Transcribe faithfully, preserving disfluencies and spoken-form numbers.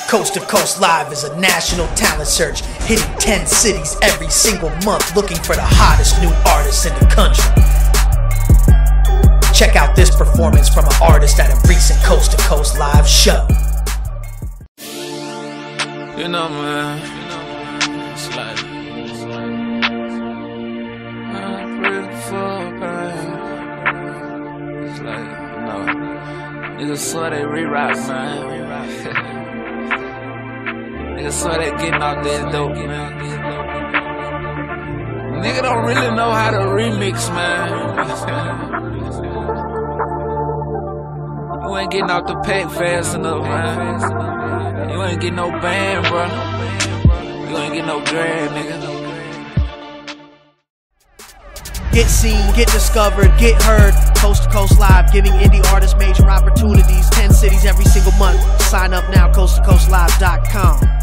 Coast to Coast Live is a national talent search, hitting ten cities every single month, looking for the hottest new artists in the country. Check out this performance from an artist at a recent Coast to Coast Live show. You know, man, it's like, it's like I'm pretty full, man. It's like, you know, niggas swear they rewrite, man. Niggas swear they getting out that dope, man. Nigga don't really know how to remix, man. You ain't getting out the pack fast enough, man. You ain't getting no band, bro. You ain't getting no grand, nigga. Get seen, get discovered, get heard. Coast to Coast Live, giving indie artists major opportunities. ten cities every single month. Sign up now, coast to coast live dot com.